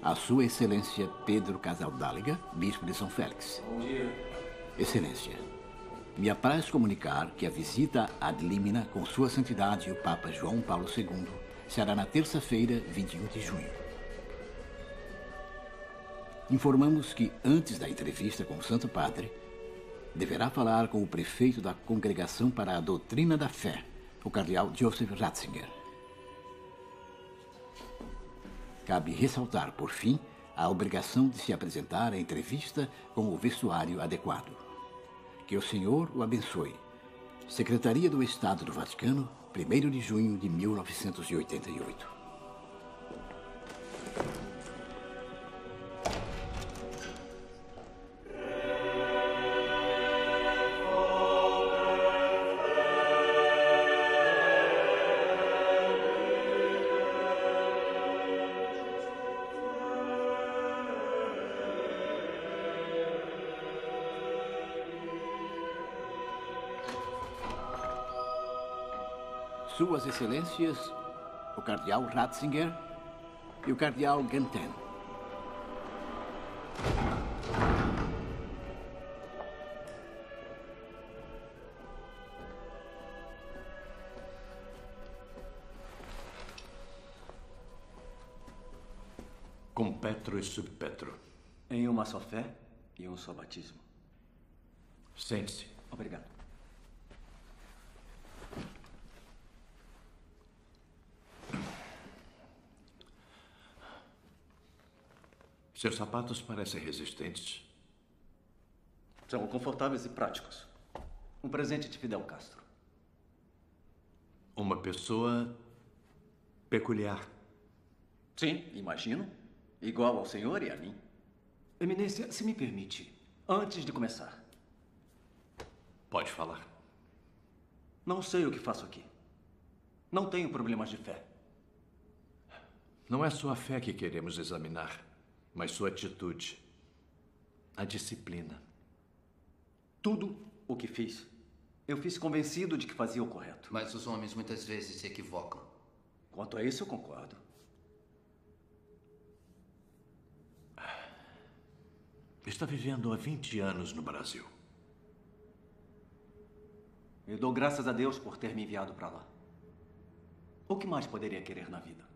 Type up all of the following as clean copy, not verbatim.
A Sua Excelência Pedro Casaldáliga, Bispo de São Félix. Bom dia. Excelência, me apraz comunicar que a visita ad limina com Sua Santidade o Papa João Paulo II será na terça-feira, 21 de junho. Informamos que, antes da entrevista com o Santo Padre, deverá falar com o prefeito da Congregação para a Doutrina da Fé, o cardeal Joseph Ratzinger. Cabe ressaltar, por fim, a obrigação de se apresentar à entrevista com o vestuário adequado. Que o Senhor o abençoe. Secretaria do Estado do Vaticano, 1º de junho de 1988. Suas Excelências, o cardeal Ratzinger e o cardeal Ganten. Com Petro e sub Petro. Em uma só fé e um só batismo. Sente-se. Obrigado. Seus sapatos parecem resistentes. São confortáveis e práticos. Um presente de Fidel Castro. Uma pessoa peculiar. Sim, imagino. Igual ao senhor e a mim. Eminência, se me permite, antes de começar. Pode falar. Não sei o que faço aqui. Não tenho problemas de fé. Não é sua fé que queremos examinar, mas sua atitude. A disciplina. Tudo o que fiz, eu fiz convencido de que fazia o correto. Mas os homens muitas vezes se equivocam. Quanto a isso, eu concordo. Está vivendo há 20 anos no Brasil. Eu dou graças a Deus por ter me enviado para lá. O que mais poderia querer na vida?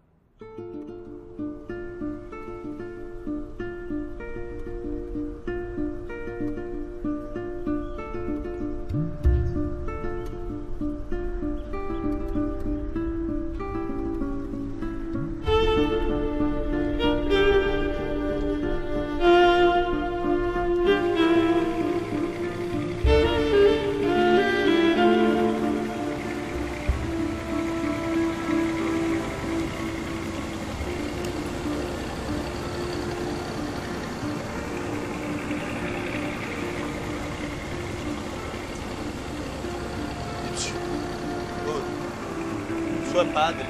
Padre.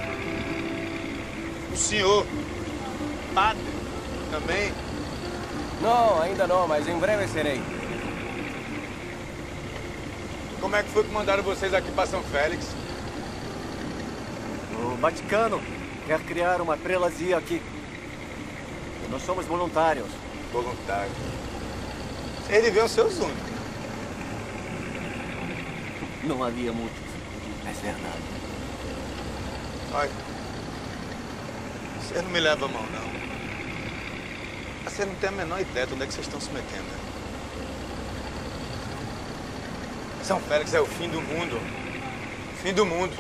O senhor, padre, também? Não, ainda não, mas em breve serei. Como é que foi que mandaram vocês aqui para São Félix? O Vaticano quer criar uma prelazia aqui. Nós somos voluntários. Voluntários? Vocês deviam ser os únicos. Não havia muitos, é verdade. Olha, vocês não me levam a mão, não. Vocês não têm a menor ideia de onde é que vocês estão se metendo, né? São Félix é o fim do mundo. Fim do mundo.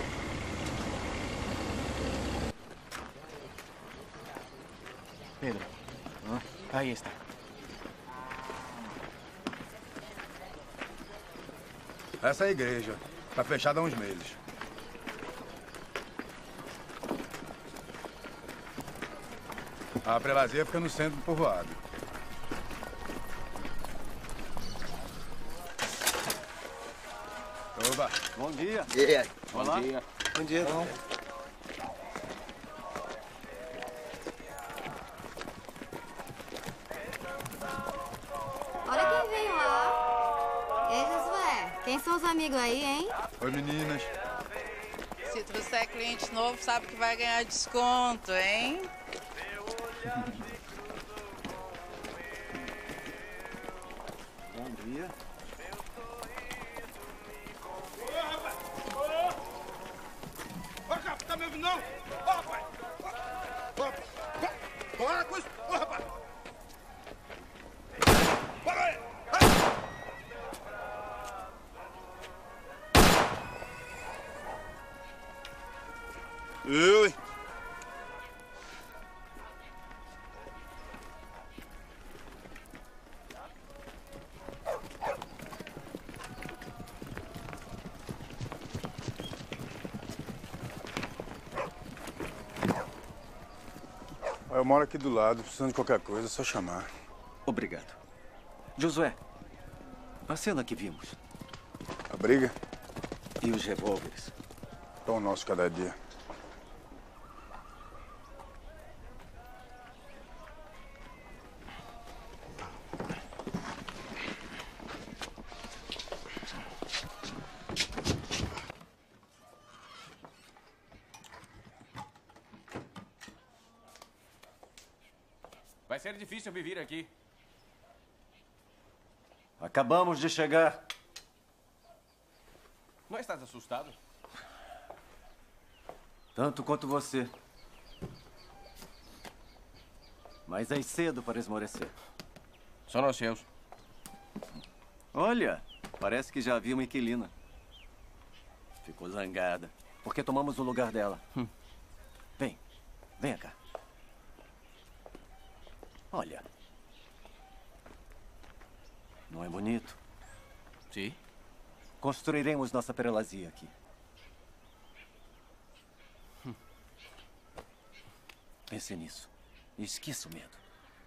Pedro, aí está. Essa é a igreja. Está fechada há uns meses. A prelazia fica no centro do povoado. Oba! Bom dia. E aí? Olá. Bom dia. Bom dia. Bom. Olha quem veio lá. Ei, Josué, quem são os amigos aí, hein? Oi, meninas. Se trouxer cliente novo, sabe que vai ganhar desconto, hein? Maria. Ô, rapaz! Ô, rapaz, tá me ouvindo não? Ô, rapaz! Bora com isso! Ô, rapaz! Bora aí! Ui! Eu moro aqui do lado, precisando de qualquer coisa, é só chamar. Obrigado. Josué, a cena que vimos. A briga? E os revólveres? Pão nosso cada dia. Vai ser difícil me vir aqui. Acabamos de chegar. Não estás assustado? Tanto quanto você. Mas é cedo para esmorecer. Só nós seus. Olha, parece que já havia uma inquilina. Ficou zangada, porque tomamos o lugar dela. Vem, venha cá. Olha. Não é bonito? Sim. Construiremos nossa prelazia aqui. Pense nisso. E esqueça o medo.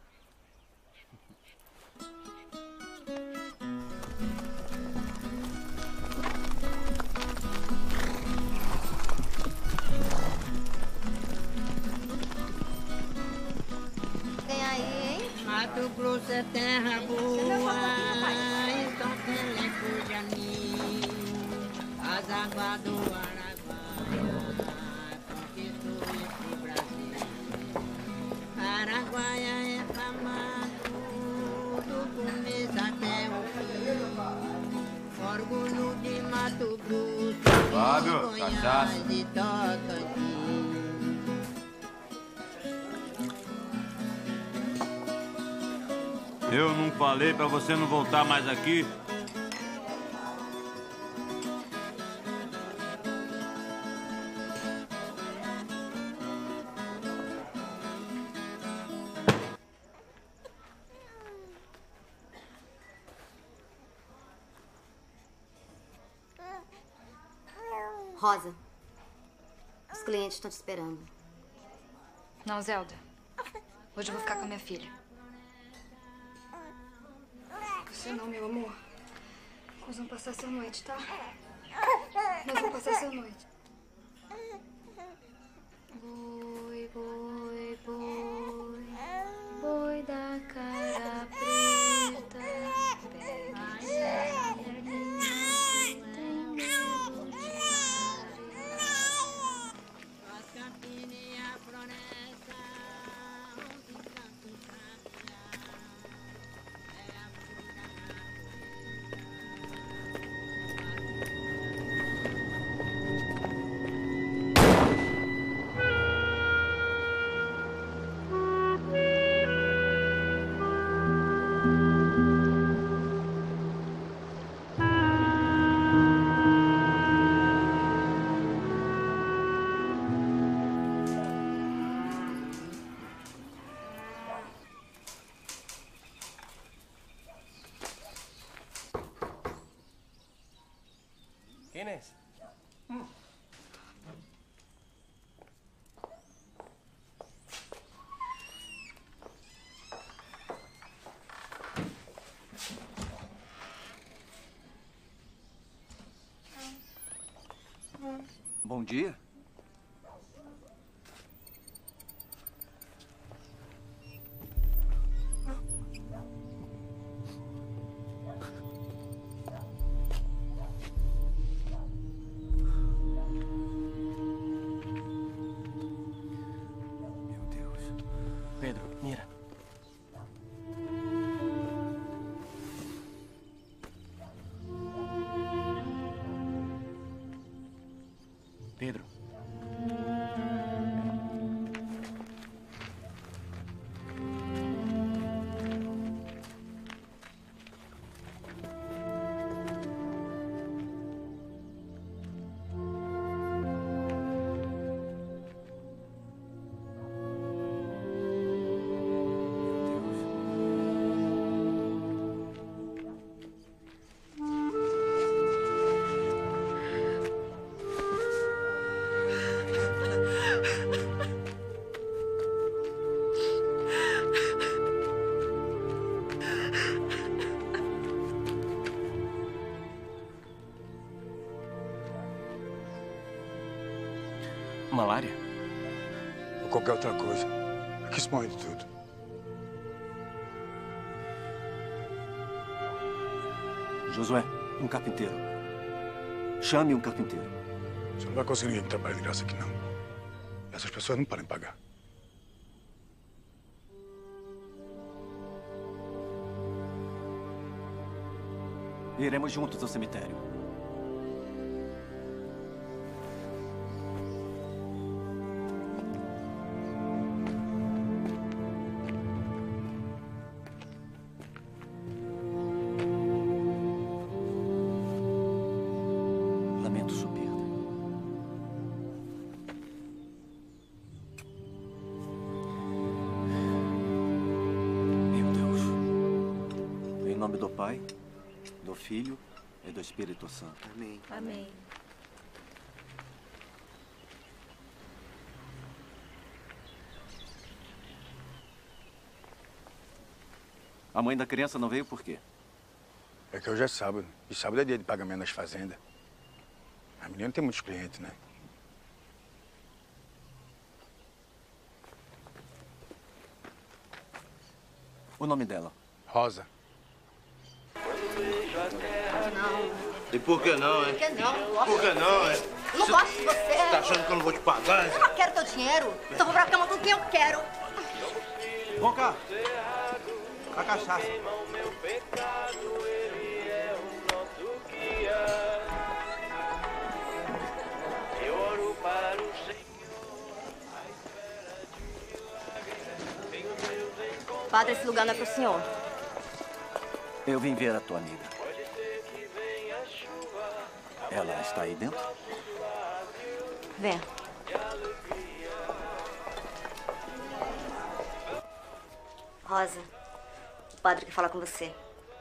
Tem aí, hein? Mato Grosso é terra boa, então tem lembro de mim. As águas do Araguaia conquistou esse Brasil. Araguaia é famado do começo até o fim. Orgulho de Mato Grosso, Fábio, Goiás cachaça. e Tocantins. Eu não falei pra você não voltar mais aqui? Rosa, os clientes estão te esperando. Não, Zelda. Hoje eu vou ficar com a minha filha. Você não, meu amor. Nós vamos passar essa noite, tá? Nós vamos passar essa noite. Boi, boi, boi, boi da cara preta, pega essa perninha que tem medo de areia. As campinas e a floresta, onde canto sabiá, é a vida Quem é esse? Bom dia. Pedro, mira. Pedro. Malária? Ou qualquer outra coisa. Aqui se morre de tudo. Josué, um carpinteiro. Chame um carpinteiro. Você não vai conseguir ninguém que trabalhe de graça aqui, não. Essas pessoas não podem pagar. Iremos juntos ao cemitério. Lamento sua perda. Meu Deus. Em nome do Pai, do Filho e do Espírito Santo. Amém. Amém. A mãe da criança não veio por quê? É que hoje é sábado. E sábado é dia de pagamento nas fazendas. A menina tem muitos clientes, né? O nome dela? Rosa. E por que não, hein? Por que não? Por que não, hein? Eu não gosto de você. Tá achando que eu não vou te pagar, hein? Eu não quero teu dinheiro. Então vou pra cama com quem eu quero. Vem cá. A cachaça. Padre, esse lugar não é pro senhor. Eu vim ver a tua amiga. Ela está aí dentro? Vem. Rosa, o padre quer falar com você.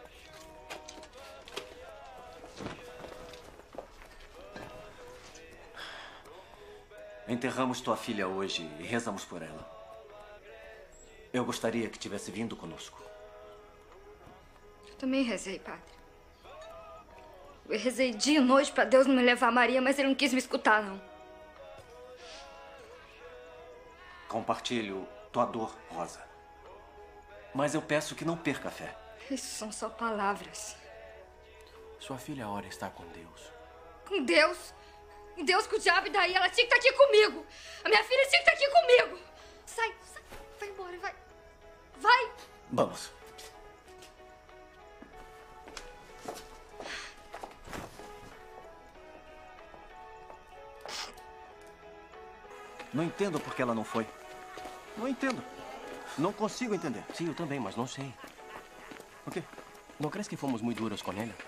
Enterramos tua filha hoje e rezamos por ela. Eu gostaria que tivesse vindo conosco. Eu também rezei, padre. Eu rezei dia e noite pra Deus não me levar a Maria, mas ele não quis me escutar, não. Compartilho tua dor, Rosa. Mas eu peço que não perca a fé. Isso são só palavras. Sua filha ora está com Deus. Com Deus? Com Deus, com o diabo, e daí? Ela tinha que estar aqui comigo. A minha filha tinha que estar aqui comigo. Sai, sai. Vai embora, vai. Vai. Vamos. Não entendo por que ela não foi. Não entendo. Não consigo entender. Sim, eu também, mas não sei. O quê? Não crees que fomos muito duros com ela?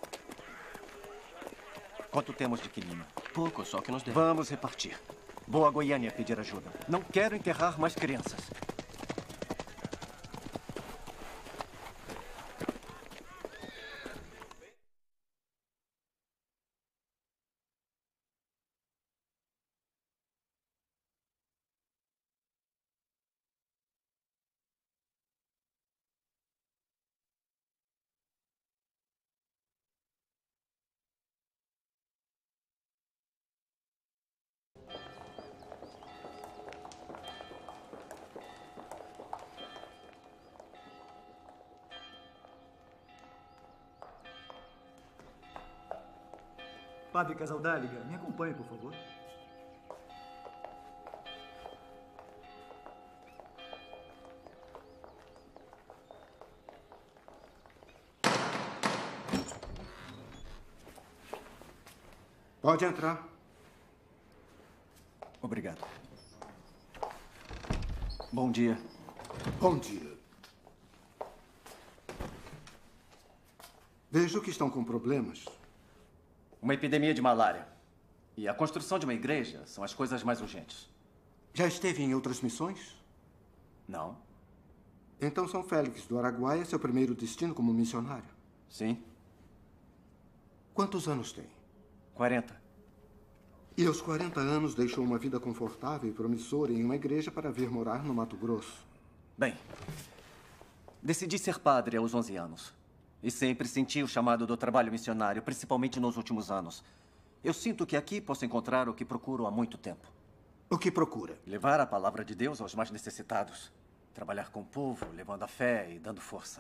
Quanto temos de quilina? Pouco, só que nos deu. Vamos repartir. Vou a Goiânia pedir ajuda. Não quero enterrar mais crianças. Padre Casaldáliga, me acompanhe, por favor. Pode entrar. Obrigado. Bom dia. Bom dia. Vejo que estão com problemas. Uma epidemia de malária. E a construção de uma igreja são as coisas mais urgentes. Já esteve em outras missões? Não. Então São Félix do Araguaia é seu primeiro destino como missionário? Sim. Quantos anos tem? 40. E aos 40 anos deixou uma vida confortável e promissora em uma igreja para vir morar no Mato Grosso? Bem, decidi ser padre aos 11 anos. E sempre senti o chamado do trabalho missionário, principalmente nos últimos anos. Eu sinto que aqui posso encontrar o que procuro há muito tempo. O que procura? Levar a palavra de Deus aos mais necessitados. Trabalhar com o povo, levando a fé e dando força.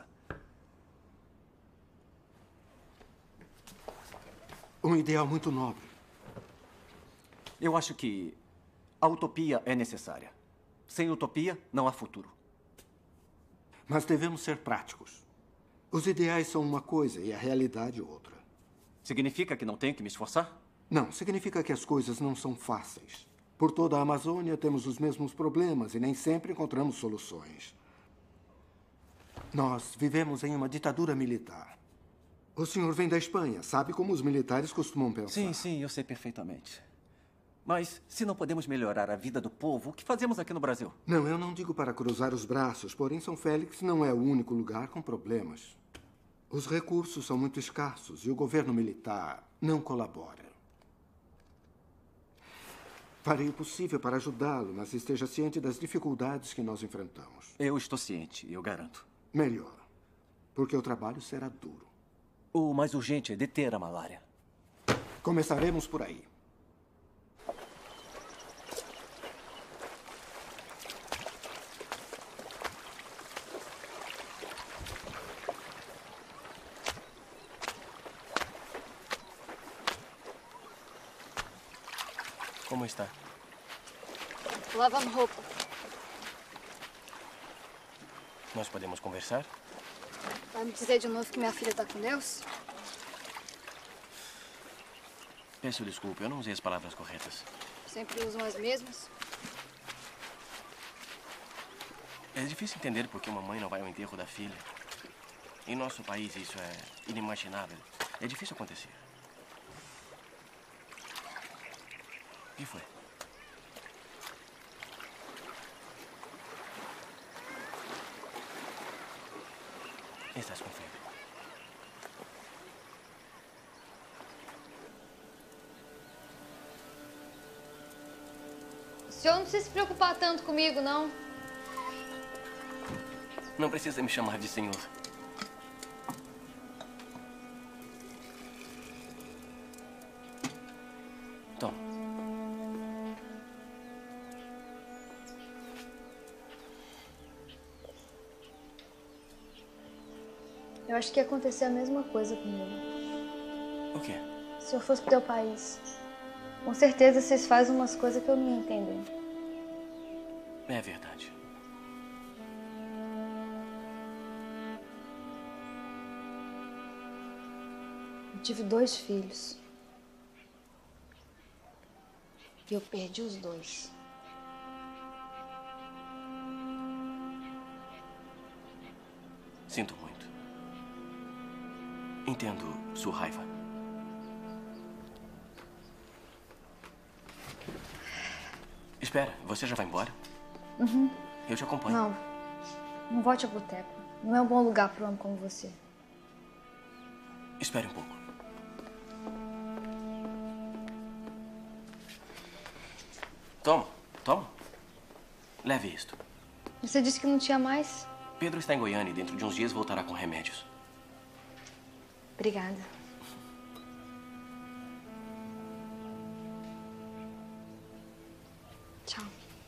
Um ideal muito nobre. Eu acho que a utopia é necessária. Sem utopia, não há futuro. Mas devemos ser práticos. Os ideais são uma coisa e a realidade outra. Significa que não tenho que me esforçar? Não, significa que as coisas não são fáceis. Por toda a Amazônia temos os mesmos problemas e nem sempre encontramos soluções. Nós vivemos em uma ditadura militar. O senhor vem da Espanha, sabe como os militares costumam pensar. Sim, eu sei perfeitamente. Mas se não podemos melhorar a vida do povo, o que fazemos aqui no Brasil? Não, eu não digo para cruzar os braços, porém São Félix não é o único lugar com problemas. Os recursos são muito escassos e o governo militar não colabora. Farei o possível para ajudá-lo, mas esteja ciente das dificuldades que nós enfrentamos. Eu estou ciente, eu garanto. Melhor, porque o trabalho será duro. O mais urgente é deter a malária. Começaremos por aí. Como está? Lavando roupa. Nós podemos conversar? Vai me dizer de novo que minha filha está com Deus? Peço desculpa, eu não usei as palavras corretas. Sempre usam as mesmas. É difícil entender por que uma mãe não vai ao enterro da filha. Em nosso país isso é inimaginável. É difícil acontecer. O que foi? Estás com febre. O senhor não precisa se preocupar tanto comigo, não. Não precisa me chamar de senhor. Tom. Eu acho que ia acontecer a mesma coisa comigo. O quê? Se eu fosse pro teu país, com certeza vocês fazem umas coisas que eu não ia entender. É verdade. Eu tive 2 filhos. E eu perdi os 2. Sinto muito. Entendo sua raiva. Espera, você já vai embora? Uhum. Eu te acompanho. Não. Não volte ao boteco. Não é um bom lugar para um homem como você. Espere um pouco. Tom. Leve isto. Você disse que não tinha mais? Pedro está em Goiânia e dentro de uns dias voltará com remédios. Obrigada. Tchau.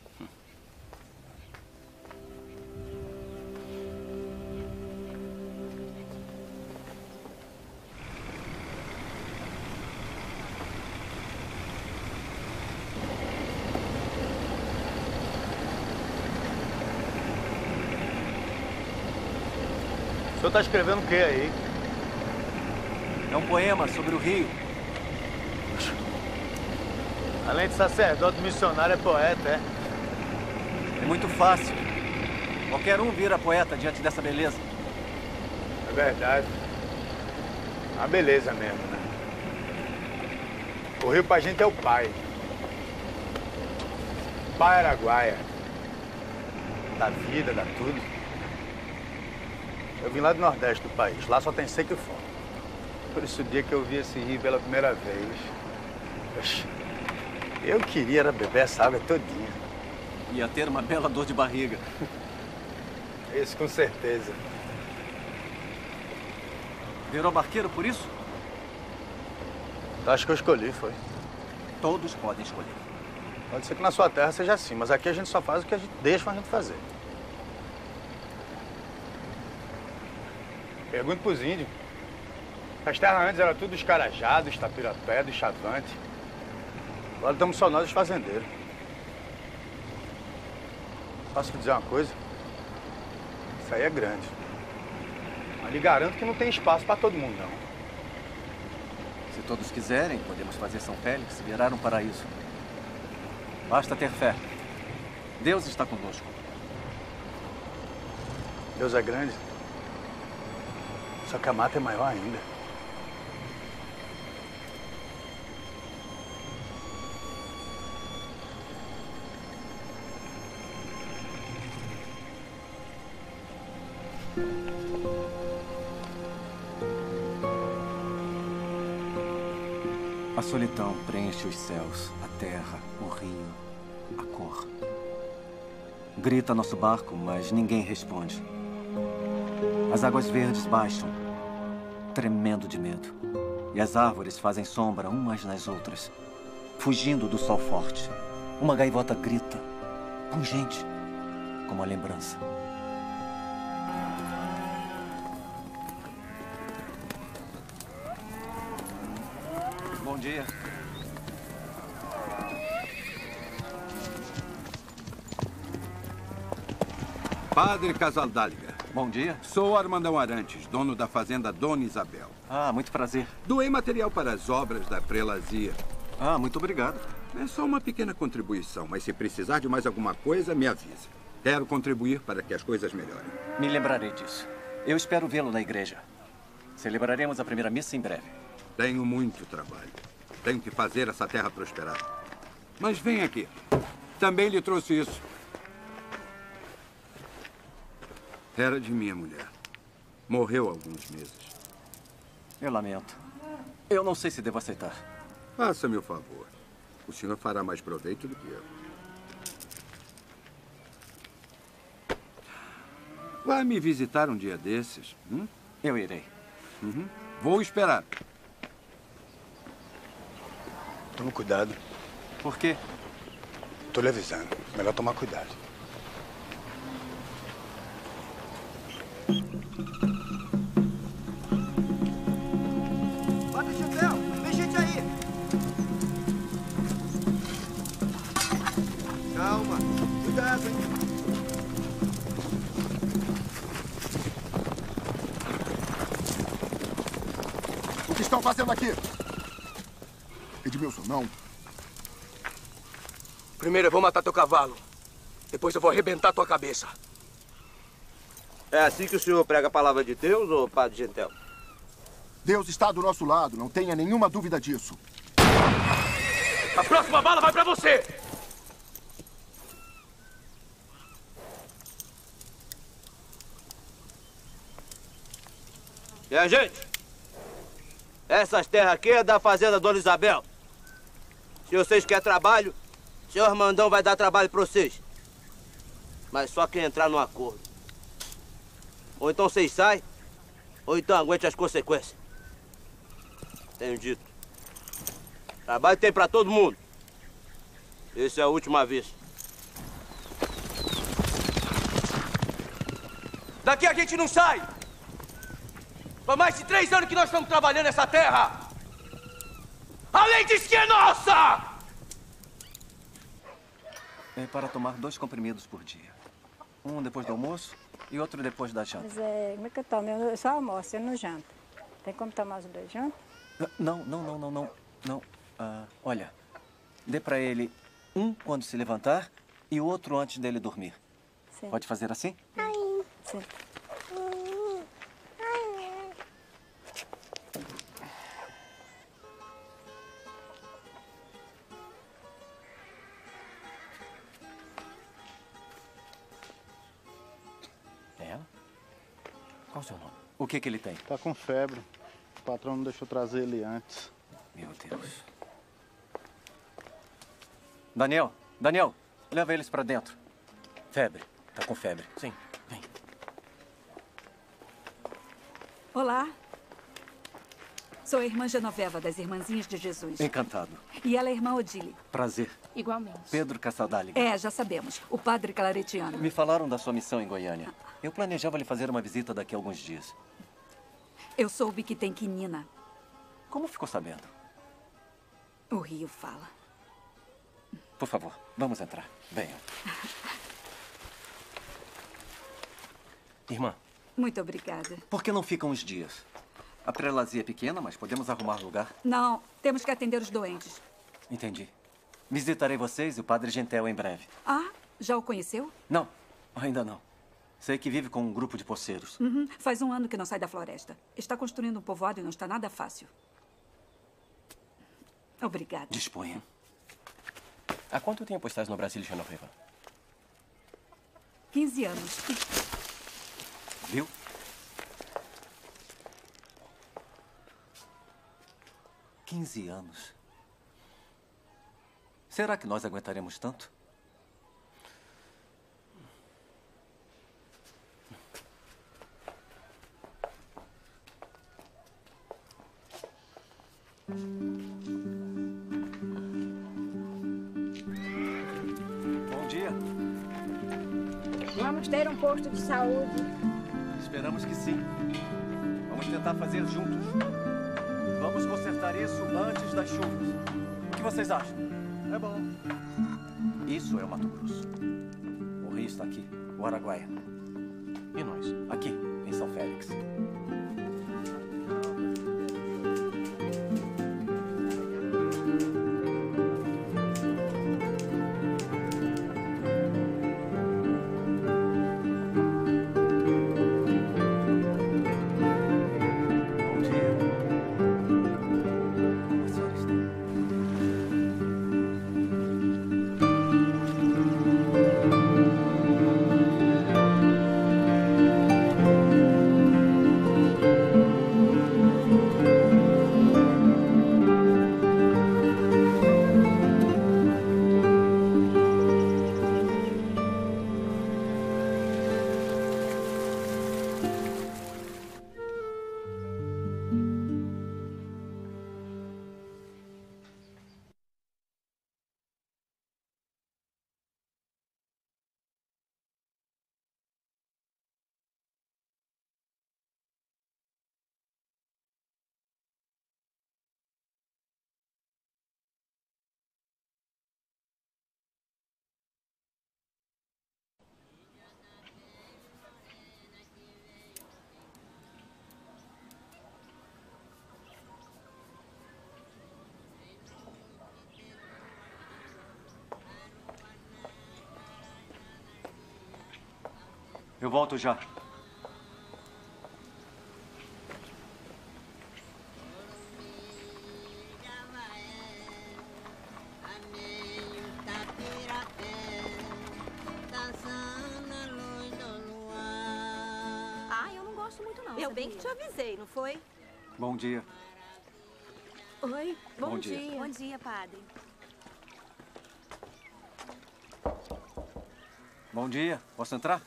O senhor está escrevendo o que aí? É um poema sobre o rio. Além de sacerdote, missionário é poeta, é? É muito fácil. Qualquer um vira poeta diante dessa beleza. É verdade. Uma beleza mesmo, né? O rio pra gente é o pai. Pai Araguaia. Da vida, da tudo. Eu vim lá do Nordeste do país. Lá só tem seca e fome. Por isso, o dia que eu vi esse rio pela primeira vez, eu queria era beber essa água todinha. Ia ter uma bela dor de barriga. Isso, com certeza. Virou barqueiro por isso? Acho que eu escolhi, foi. Todos podem escolher. Pode ser que na sua terra seja assim, mas aqui a gente só faz o que a gente deixa a gente fazer. Pergunta pros índios. As terras antes eram tudo escarajados, tapirapé, do chavante. Agora estamos só nós os fazendeiros. Posso te dizer uma coisa? Isso aí é grande. Mas lhe garanto que não tem espaço para todo mundo, não. Se todos quiserem, podemos fazer São Félix virar um paraíso. Basta ter fé. Deus está conosco. Deus é grande. Só que a mata é maior ainda. A solidão preenche os céus, a terra, o rio, a cor. Grita nosso barco, mas ninguém responde. As águas verdes baixam, tremendo de medo. E as árvores fazem sombra umas nas outras, fugindo do sol forte. Uma gaivota grita, pungente, como a lembrança. Bom dia. Padre Casaldáliga. Bom dia. Sou Armandão Arantes, dono da fazenda Dona Isabel. Ah, muito prazer. Doei material para as obras da prelazia. Ah, muito obrigado. É só uma pequena contribuição, mas se precisar de mais alguma coisa, me avise. Quero contribuir para que as coisas melhorem. Me lembrarei disso. Eu espero vê-lo na igreja. Celebraremos a primeira missa em breve. Tenho muito trabalho. Tenho que fazer essa terra prosperar. Mas vem aqui. Também lhe trouxe isso. Era de minha mulher. Morreu há alguns meses. Eu lamento. Eu não sei se devo aceitar. Faça-me o favor. O senhor fará mais proveito do que eu. Vai me visitar um dia desses? Eu irei. Vou esperar. Toma cuidado. Por quê? Tô lhe avisando. Melhor tomar cuidado. Padre Chapéu, vem gente aí. Calma. Cuidado, hein? O que estão fazendo aqui? Edmilson, não. Primeiro eu vou matar teu cavalo. Depois eu vou arrebentar tua cabeça. É assim que o senhor prega a palavra de Deus, ou Padre Gentel? Deus está do nosso lado, não tenha nenhuma dúvida disso. A próxima bala vai pra você! Minha gente, essas terras aqui é da fazenda Dona Isabel. Se vocês querem trabalho, o senhor Armandão vai dar trabalho pra vocês. Mas só quem entrar no acordo. Ou então vocês saem, ou então aguente as consequências. Tenho dito. Trabalho tem pra todo mundo. Esse é o último aviso. Daqui a gente não sai! Há mais de 3 anos que nós estamos trabalhando nessa terra! A lei diz que é nossa! É para tomar 2 comprimidos por dia. Um depois do almoço e outro depois da janta. Mas como é que eu tomo? Eu só almoço, eu não janto. Tem como tomar os 2 juntos? Não. Não. Olha, Dê para ele um quando se levantar e o outro antes dele dormir. Sim. Pode fazer assim? Sim. É ela? Qual o seu nome? O que ele tem? Tá com febre. O patrão não deixou trazer ele antes. Meu Deus. Daniel, Daniel, leva eles para dentro. Febre. Tá com febre. Sim, vem. Olá. Sou a irmã Genoveva, das Irmãzinhas de Jesus. Encantado. E ela é a irmã Odile. Prazer. Igualmente. Pedro Cassaldáliga. É, já sabemos. O padre claretiano. Me falaram da sua missão em Goiânia. Eu planejava lhe fazer uma visita daqui a alguns dias. Eu soube que tem quinina. Como ficou sabendo? O Rio fala. Por favor, vamos entrar. Venham. Irmã. Muito obrigada. Por que não ficam uns dias? A prelazia é pequena, mas podemos arrumar lugar. Não, temos que atender os doentes. Entendi. Visitarei vocês e o padre Gentel em breve. Ah, já o conheceu? Não, ainda não. Sei que vive com um grupo de poceiros. Uhum. Faz um ano que não sai da floresta. Está construindo um povoado e não está nada fácil. Obrigada. Disponha. Há quanto tempo estás no Brasil, Genoveva? 15 anos. Viu? $15 anos. Será que nós aguentaremos tanto? Bom dia. Vamos ter um posto de saúde. Esperamos que sim. Vamos tentar fazer juntos. Vamos consertar isso antes das chuvas. O que vocês acham? É bom. Isso é o Mato Grosso. O rio está aqui, o Araguaia. E nós? Aqui, em São Félix. Eu volto já. Ah, eu não gosto muito não. Eu bem que te avisei, não foi? Bom dia. Oi. Bom dia. Bom dia, padre. Bom dia. Posso entrar?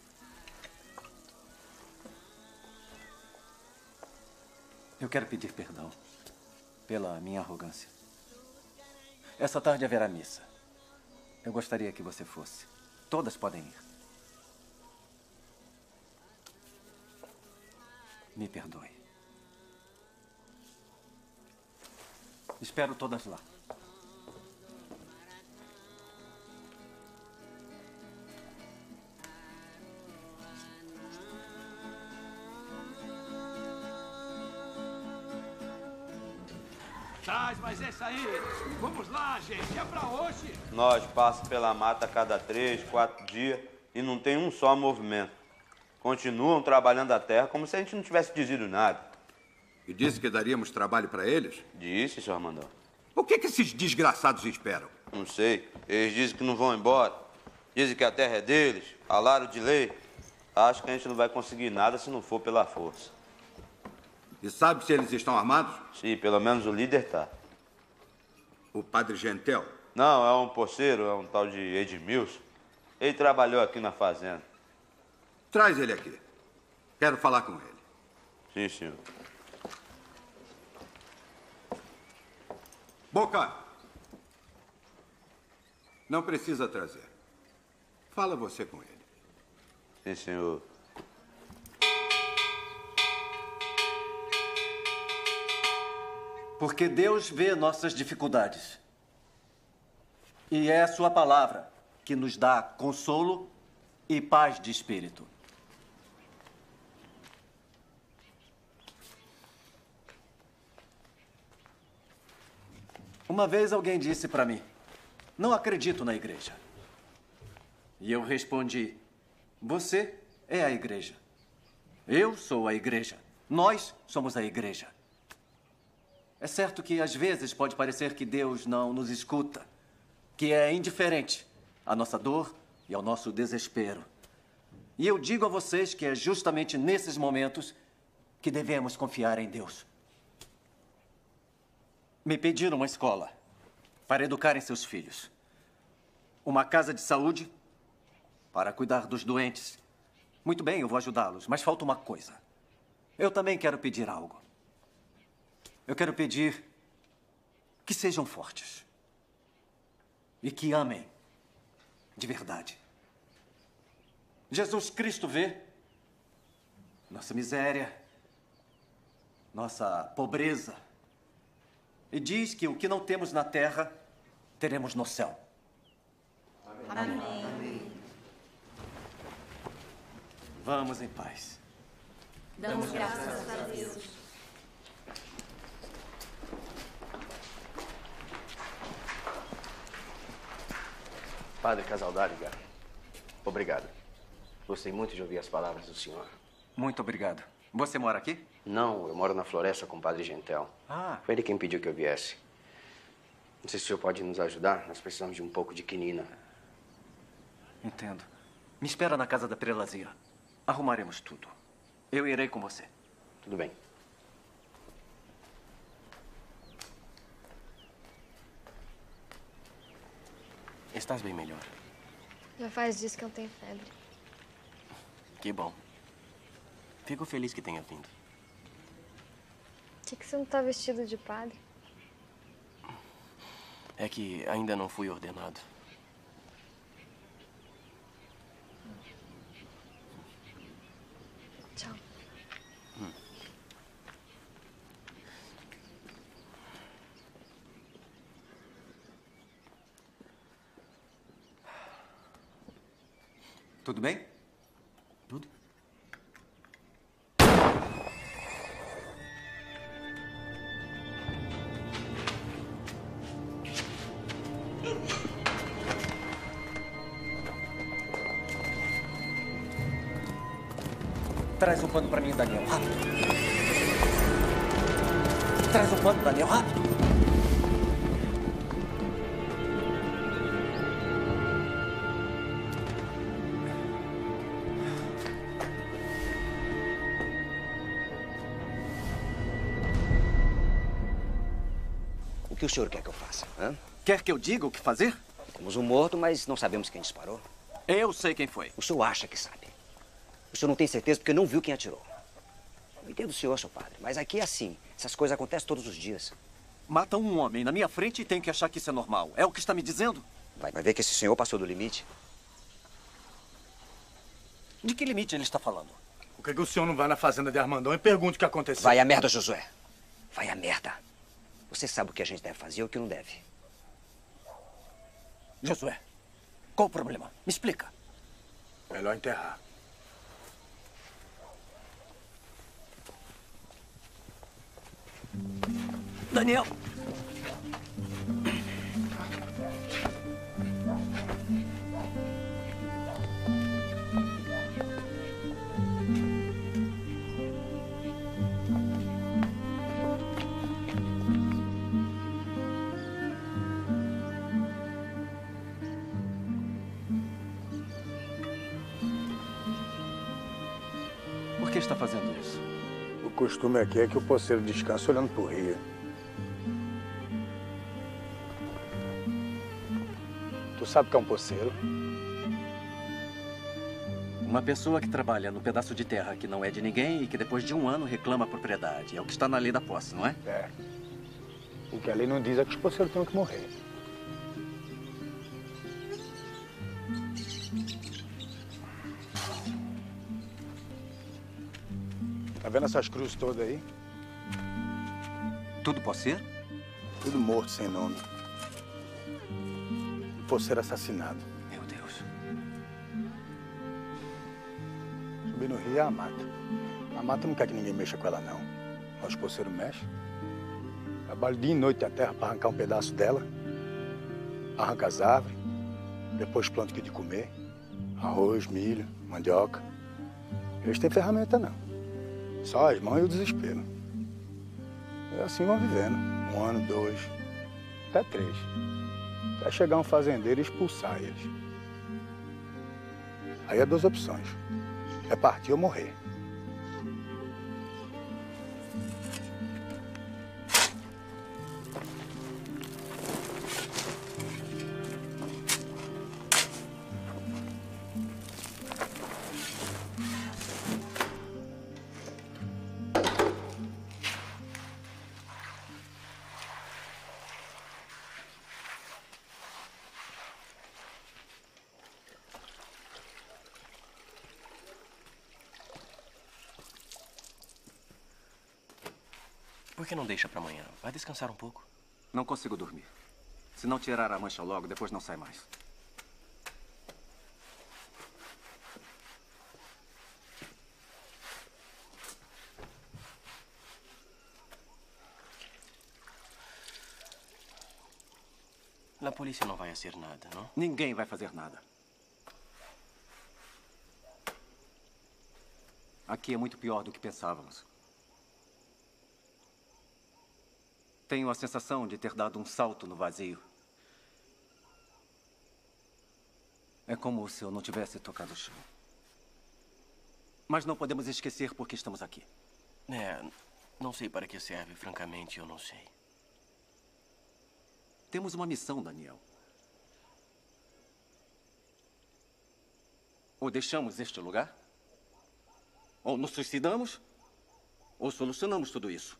Eu quero pedir perdão pela minha arrogância. Essa tarde haverá missa. Eu gostaria que você fosse. Todas podem ir. Me perdoe. Espero todas lá. trás, mas é isso aí. Vamos lá, gente. É pra hoje. Nós passamos pela mata a cada 3, 4 dias e não tem um só movimento. Continuam trabalhando a terra como se a gente não tivesse dizido nada. E disse que daríamos trabalho para eles? Disse, senhor Armandão. O que esses desgraçados esperam? Não sei. Eles dizem que não vão embora. Dizem que a terra é deles. Falaram de lei. Acho que a gente não vai conseguir nada se não for pela força. E sabe se eles estão armados? Sim, pelo menos o líder tá. O padre Gentel? Não, é um poceiro, é um tal de Edmilson. Ele trabalhou aqui na fazenda. Traz ele aqui. Quero falar com ele. Sim, senhor. Boca! Não precisa trazer. Fala você com ele. Sim, senhor. Porque Deus vê nossas dificuldades. E é a sua palavra que nos dá consolo e paz de espírito. Uma vez alguém disse para mim, não acredito na igreja. E eu respondi, você é a igreja. Eu sou a igreja. Nós somos a igreja. É certo que às vezes pode parecer que Deus não nos escuta, que é indiferente à nossa dor e ao nosso desespero. E eu digo a vocês que é justamente nesses momentos que devemos confiar em Deus. Me pediram uma escola para educarem seus filhos, uma casa de saúde para cuidar dos doentes. Muito bem, eu vou ajudá-los, mas falta uma coisa. Eu também quero pedir algo. Eu quero pedir que sejam fortes e que amem de verdade. Jesus Cristo vê nossa miséria, nossa pobreza e diz que o que não temos na terra, teremos no céu. Amém. Vamos em paz. Damos graças a Deus. Padre Casaldáliga, obrigado. Gostei muito de ouvir as palavras do senhor. Muito obrigado. Você mora aqui? Não, eu moro na floresta com o Padre Gentel. Ah. Foi ele quem pediu que eu viesse. Não sei se o senhor pode nos ajudar. Nós precisamos de um pouco de quinina. Entendo. Me espera na casa da prelazia. Arrumaremos tudo. Eu irei com você. Tudo bem. Estás bem melhor. Já faz dias que eu tenho febre. Que bom. Fico feliz que tenha vindo. Por que você não tá vestido de padre? É que ainda não fui ordenado. Tchau. Tudo bem? Tudo. Traz um pano para mim, Daniel. Rápido. Traz um pano, Daniel. Rápido. O que o senhor quer que eu faça? Hã? Quer que eu diga o que fazer? Temos um morto, mas não sabemos quem disparou. Eu sei quem foi. O senhor acha que sabe. O senhor não tem certeza porque não viu quem atirou. Eu entendo o senhor, seu padre, mas aqui é assim. Essas coisas acontecem todos os dias. Matam um homem na minha frente e tenho que achar que isso é normal. É o que está me dizendo? Vai ver que esse senhor passou do limite. De que limite ele está falando? Por que o senhor não vai na fazenda de Armandão e pergunte o que aconteceu? Vai a merda, Josué. Vai a merda. Você sabe o que a gente deve fazer e o que não deve. Josué, qual o problema? Me explica. Melhor enterrar. Daniel! está fazendo isso? O costume aqui é que o poceiro descansa olhando pro rio. Tu sabe o que é um poceiro? Uma pessoa que trabalha no pedaço de terra que não é de ninguém e que depois de 1 ano reclama a propriedade. É o que está na lei da posse, não é? É. O que a lei não diz é que os poceiros têm que morrer. Tá vendo essas cruzes todas aí? Tudo poceiro? Tudo morto, sem nome. O poceiro assassinado. Meu Deus. Subir no rio é a mata. A mata não quer que ninguém mexa com ela, não. Mas os poceiros mexem. Trabalho dia e noite a terra para arrancar um pedaço dela. Arranca as árvores. Depois planta o que de comer. Arroz, milho, mandioca. Eles têm ferramenta, não. Só as mãos e o desespero. E assim vão vivendo. 1 ano, 2, até 3. Até chegar um fazendeiro e expulsar eles. Aí é 2 opções. É partir ou morrer. Por que não deixa para amanhã? Vai descansar um pouco. Não consigo dormir. Se não tirar a mancha logo, depois não sai mais. A polícia não vai fazer nada, não? Ninguém vai fazer nada. Aqui é muito pior do que pensávamos. Tenho a sensação de ter dado um salto no vazio. É como se eu não tivesse tocado o chão. Mas não podemos esquecer por que estamos aqui. Não sei para que serve, francamente, eu não sei. Temos uma missão, Daniel. Ou deixamos este lugar, ou nos suicidamos, ou solucionamos tudo isso.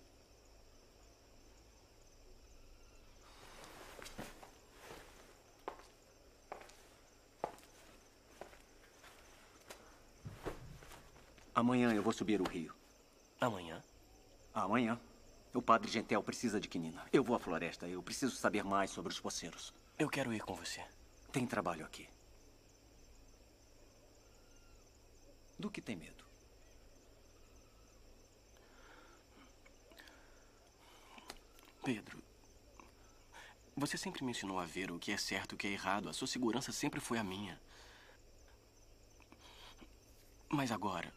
Amanhã eu vou subir o rio. Amanhã? Amanhã. O padre Gentel precisa de quinina. Eu vou à floresta. Eu preciso saber mais sobre os poceiros. Eu quero ir com você. Tem trabalho aqui. Do que tem medo? Pedro, você sempre me ensinou a ver o que é certo e o que é errado. A sua segurança sempre foi a minha. Mas agora,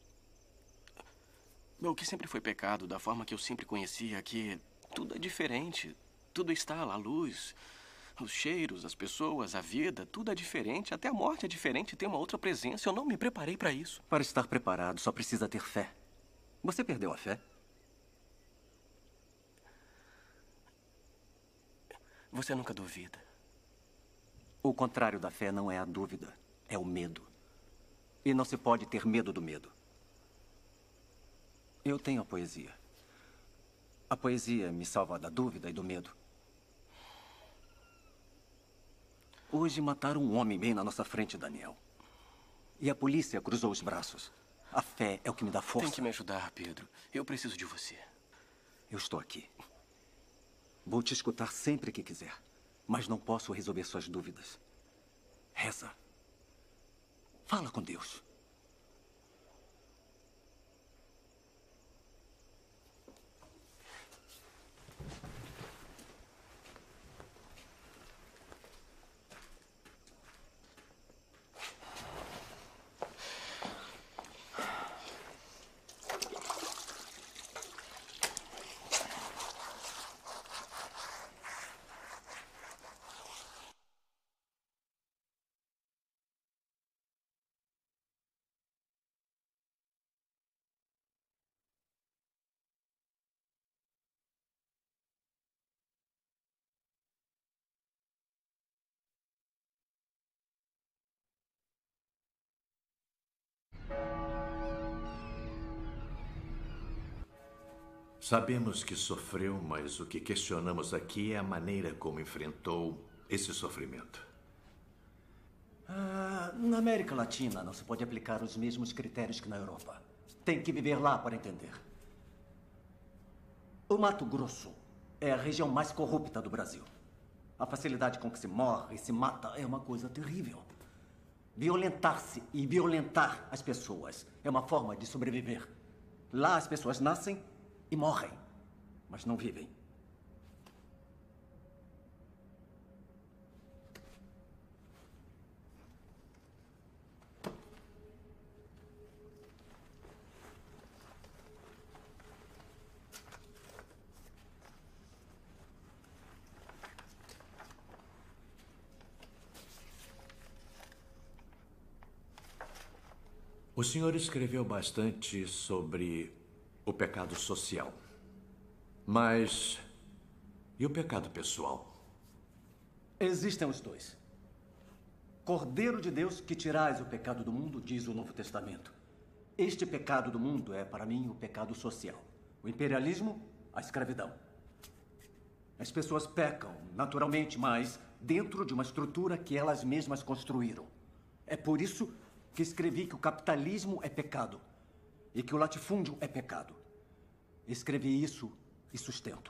o que sempre foi pecado, da forma que eu sempre conhecia, que tudo é diferente. Tudo está lá, a luz, os cheiros, as pessoas, a vida, tudo é diferente. Até a morte é diferente, tem uma outra presença. Eu não me preparei para isso. Para estar preparado, só precisa ter fé. Você perdeu a fé? Você nunca duvida. O contrário da fé não é a dúvida, é o medo. E não se pode ter medo do medo. Eu tenho a poesia. A poesia me salva da dúvida e do medo. Hoje mataram um homem bem na nossa frente, Daniel. E a polícia cruzou os braços. A fé é o que me dá força. Tem que me ajudar, Pedro. Eu preciso de você. Eu estou aqui. Vou te escutar sempre que quiser. Mas não posso resolver suas dúvidas. Reza. Fala com Deus. Sabemos que sofreu, mas o que questionamos aqui é a maneira como enfrentou esse sofrimento. Na América Latina não se pode aplicar os mesmos critérios que na Europa. Tem que viver lá para entender. O Mato Grosso é a região mais corrupta do Brasil. A facilidade com que se morre e se mata é uma coisa terrível. Violentar-se e violentar as pessoas é uma forma de sobreviver. Lá as pessoas nascem e morrem, mas não vivem. O senhor escreveu bastante sobre o pecado social. Mas e o pecado pessoal? Existem os dois. Cordeiro de Deus que tirais o pecado do mundo, diz o Novo Testamento. Este pecado do mundo é, para mim, o pecado social. O imperialismo, a escravidão. As pessoas pecam, naturalmente, mas dentro de uma estrutura que elas mesmas construíram. É por isso que escrevi que o capitalismo é pecado e que o latifúndio é pecado. Escrevi isso e sustento.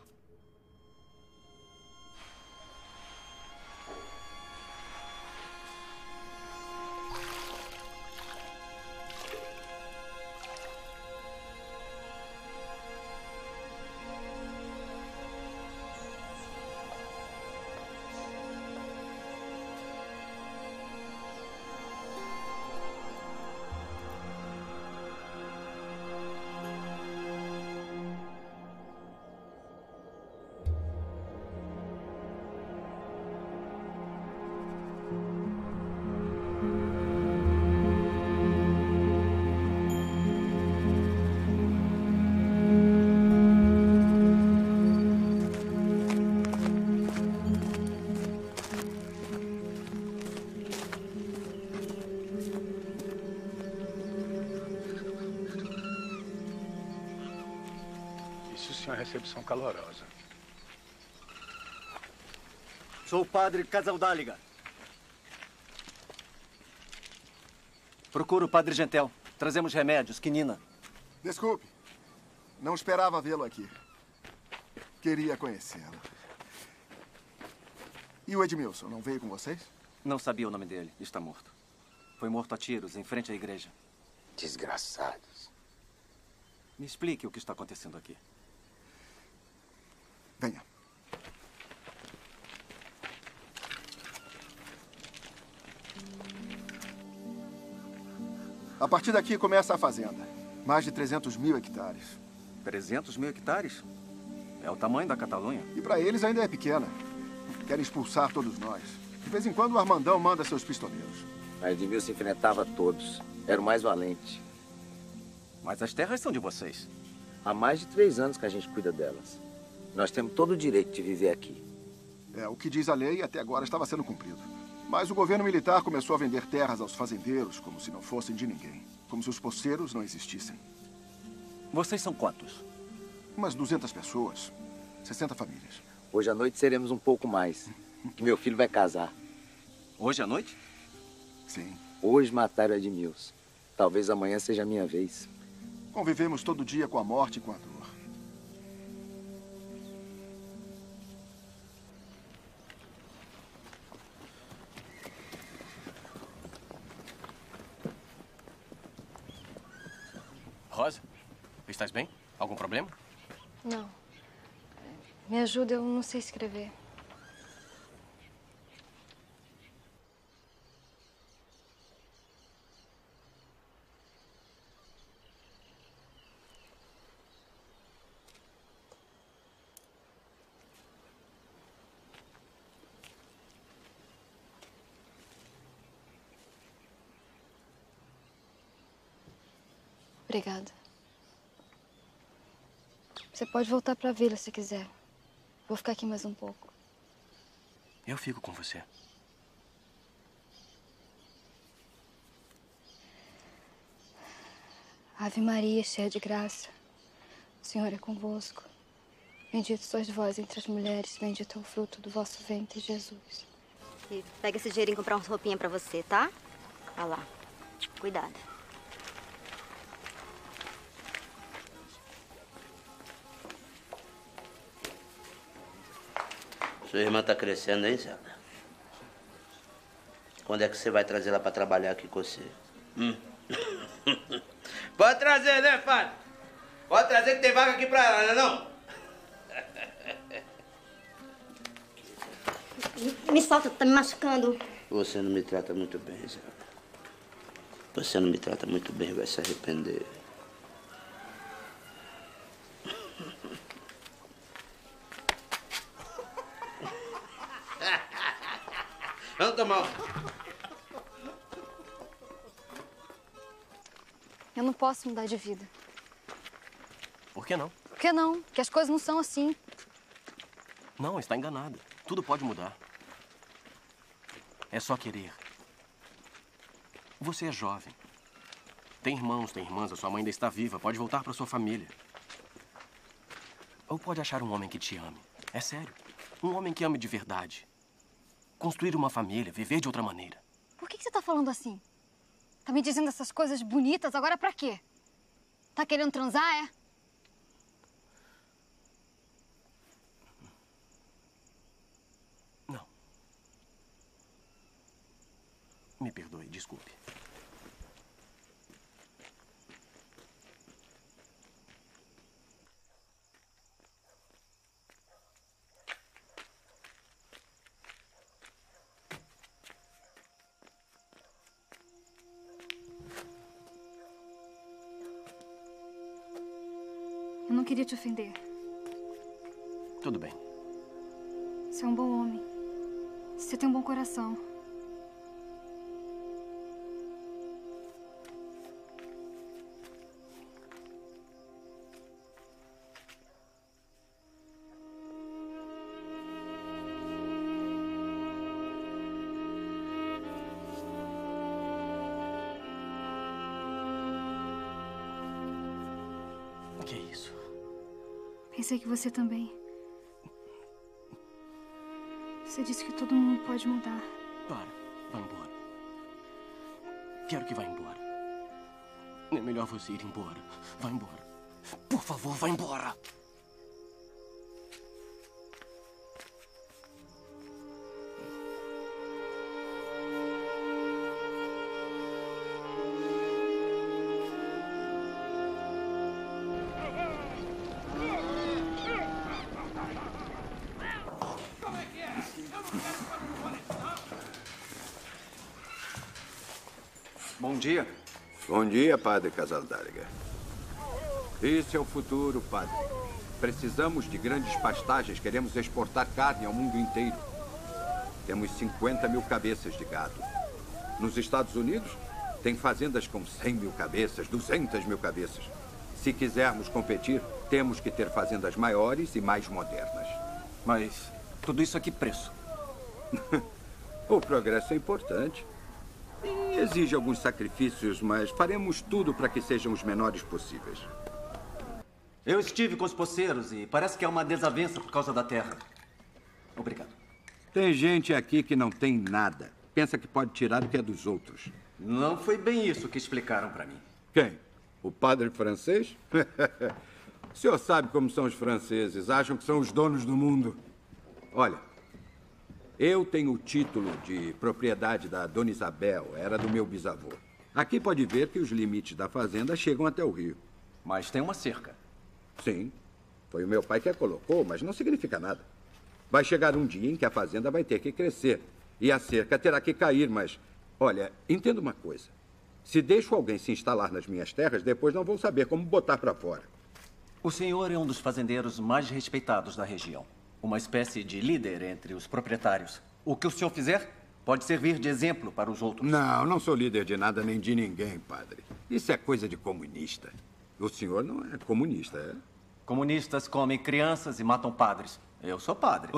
Uma recepção calorosa. Sou o padre Casaldáliga. Procuro o padre Gentel. Trazemos remédios, quinina. Desculpe. Não esperava vê-lo aqui. Queria conhecê-lo. E o Edmilson, não veio com vocês? Não sabia o nome dele. Está morto. Foi morto a tiros, em frente à igreja. Desgraçados. Me explique o que está acontecendo aqui. Venha. A partir daqui começa a fazenda. Mais de 300 mil hectares. 300 mil hectares? É o tamanho da Catalunha. E para eles ainda é pequena. Querem expulsar todos nós. De vez em quando o Armandão manda seus pistoleiros. Mas Edmilson enfrentava todos. Era o mais valente. Mas as terras são de vocês. Há mais de 3 anos que a gente cuida delas. Nós temos todo o direito de viver aqui. É, o que diz a lei até agora estava sendo cumprido. Mas o governo militar começou a vender terras aos fazendeiros como se não fossem de ninguém. Como se os poceiros não existissem. Vocês são quantos? Umas 200 pessoas. 60 famílias. Hoje à noite seremos um pouco mais. Que meu filho vai casar. Hoje à noite? Sim. Hoje mataram o Edmilson. Talvez amanhã seja a minha vez. Convivemos todo dia com a morte e com a dor. Rosa, estás bem? Algum problema? Não. Me ajuda, eu não sei escrever. Obrigada. Você pode voltar para a vila se quiser. Vou ficar aqui mais um pouco. Eu fico com você. Ave Maria, cheia de graça. O Senhor é convosco. Bendito sois vós entre as mulheres, bendito é o fruto do vosso ventre, Jesus. E pega esse dinheirinho e comprar umas roupinhas pra você, tá? Olha lá. Cuidado. Sua irmã tá crescendo, hein, Zelda? Quando é que você vai trazer ela pra trabalhar aqui com você? Pode trazer, né, Fábio? Pode trazer que tem vaga aqui pra ela, não? Me solta, tá me machucando. Você não me trata muito bem, Zelda. Você não me trata muito bem, vai se arrepender. Vamos tomar um. Eu não posso mudar de vida. Por que não? Por que não? Porque as coisas não são assim. Não, está enganada. Tudo pode mudar. É só querer. Você é jovem. Tem irmãos, tem irmãs, a sua mãe ainda está viva. Pode voltar para sua família. Ou pode achar um homem que te ame. É sério. Um homem que ame de verdade. Construir uma família, viver de outra maneira. Por que você tá falando assim? Tá me dizendo essas coisas bonitas, agora pra quê? Tá querendo transar, é? Não. Me perdoe, desculpe. Eu não queria te ofender. Tudo bem. Você é um bom homem. Você tem um bom coração. O que é isso? Pensei que você também. Você disse que todo mundo pode mudar. Para, vai embora. Quero que vá embora. É melhor você ir embora. Vá embora. Por favor, vá embora. Bom dia. Bom dia, padre Casaldáliga. Esse é o futuro, padre. Precisamos de grandes pastagens. Queremos exportar carne ao mundo inteiro. Temos 50 mil cabeças de gado. Nos Estados Unidos, tem fazendas com 100 mil cabeças, 200 mil cabeças. Se quisermos competir, temos que ter fazendas maiores e mais modernas. Mas tudo isso a que preço? O progresso é importante. E exige alguns sacrifícios, mas faremos tudo para que sejam os menores possíveis. Eu estive com os poceiros e parece que há uma desavença por causa da terra. Obrigado. Tem gente aqui que não tem nada. Pensa que pode tirar o que é dos outros. Não foi bem isso que explicaram para mim. Quem? O padre francês? O senhor sabe como são os franceses. Acham que são os donos do mundo. Olha, eu tenho o título de propriedade da Dona Isabel. Era do meu bisavô. Aqui pode ver que os limites da fazenda chegam até o rio. Mas tem uma cerca. Sim. Foi o meu pai que a colocou, mas não significa nada. Vai chegar um dia em que a fazenda vai ter que crescer. E a cerca terá que cair, mas... Olha, entenda uma coisa. Se deixo alguém se instalar nas minhas terras, depois não vou saber como botar para fora. O senhor é um dos fazendeiros mais respeitados da região. Uma espécie de líder entre os proprietários. O que o senhor fizer pode servir de exemplo para os outros. Não sou líder de nada nem de ninguém, padre. Isso é coisa de comunista. O senhor não é comunista, é? Comunistas comem crianças e matam padres. Eu sou padre.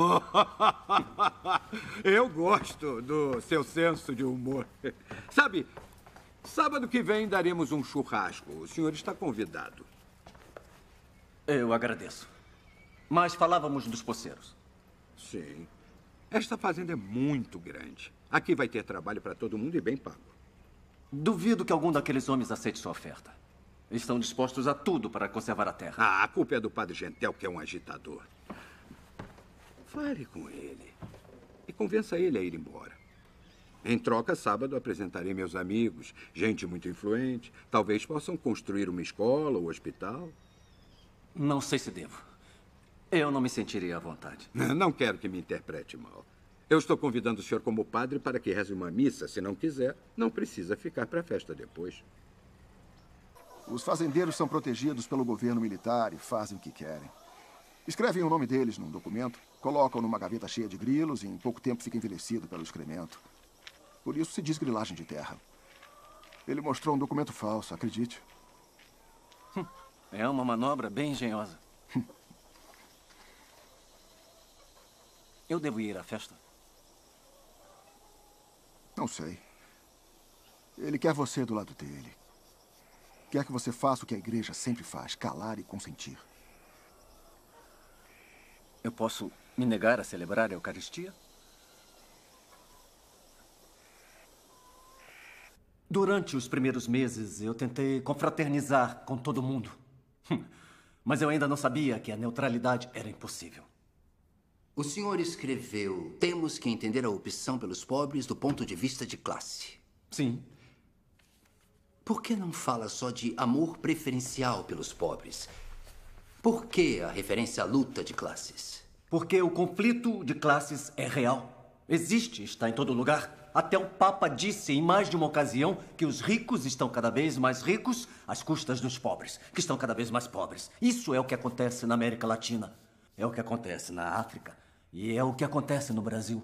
Eu gosto do seu senso de humor. Sabe, sábado que vem daremos um churrasco. O senhor está convidado. Eu agradeço. Mas falávamos dos poceiros. Sim. Esta fazenda é muito grande. Aqui vai ter trabalho para todo mundo e bem pago. Duvido que algum daqueles homens aceite sua oferta. Estão dispostos a tudo para conservar a terra. Ah, a culpa é do padre Gentel, que é um agitador. Fale com ele e convença ele a ir embora. Em troca, sábado apresentarei meus amigos, gente muito influente. Talvez possam construir uma escola ou hospital. Não sei se devo. Eu não me sentiria à vontade. Não quero que me interprete mal. Eu estou convidando o senhor como padre para que reze uma missa. Se não quiser, não precisa ficar para a festa depois. Os fazendeiros são protegidos pelo governo militar e fazem o que querem. Escrevem o nome deles num documento, colocam numa gaveta cheia de grilos e em pouco tempo fica envelhecido pelo excremento. Por isso se diz grilagem de terra. Ele mostrou um documento falso, acredite. É uma manobra bem engenhosa. Eu devo ir à festa? Não sei. Ele quer você do lado dele. Quer que você faça o que a igreja sempre faz, calar e consentir. Eu posso me negar a celebrar a Eucaristia? Durante os primeiros meses, eu tentei confraternizar com todo mundo. Mas eu ainda não sabia que a neutralidade era impossível. O senhor escreveu: temos que entender a opção pelos pobres do ponto de vista de classe. Sim. Por que não fala só de amor preferencial pelos pobres? Por que a referência à luta de classes? Porque o conflito de classes é real. Existe, está em todo lugar. Até o Papa disse em mais de uma ocasião que os ricos estão cada vez mais ricos às custas dos pobres, que estão cada vez mais pobres. Isso é o que acontece na América Latina. É o que acontece na África. E é o que acontece no Brasil.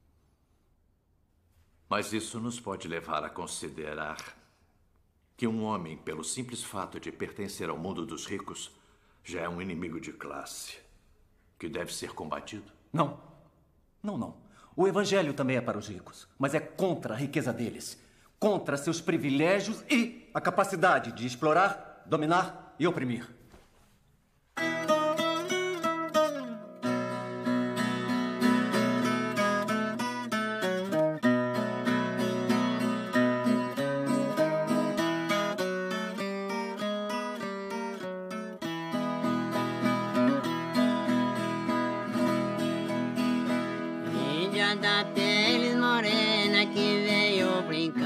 Mas isso nos pode levar a considerar que um homem, pelo simples fato de pertencer ao mundo dos ricos, já é um inimigo de classe, que deve ser combatido? Não. Não. O evangelho também é para os ricos, mas é contra a riqueza deles, contra seus privilégios e a capacidade de explorar, dominar e oprimir. Da pele morena que veio brincar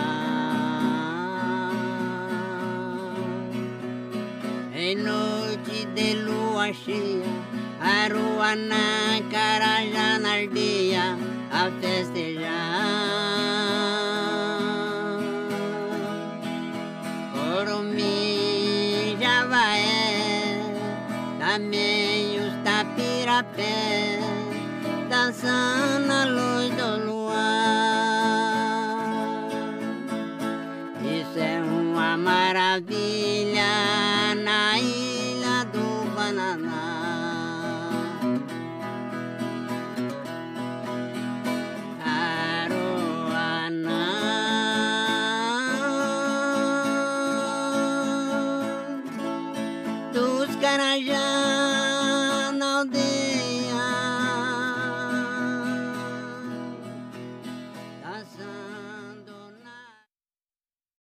em noite de lua cheia, a rua na Carajá na aldeia a festejar. Corumim, Javaé, também os tapirapé, dançando à luz do luar. Isso é uma maravilha.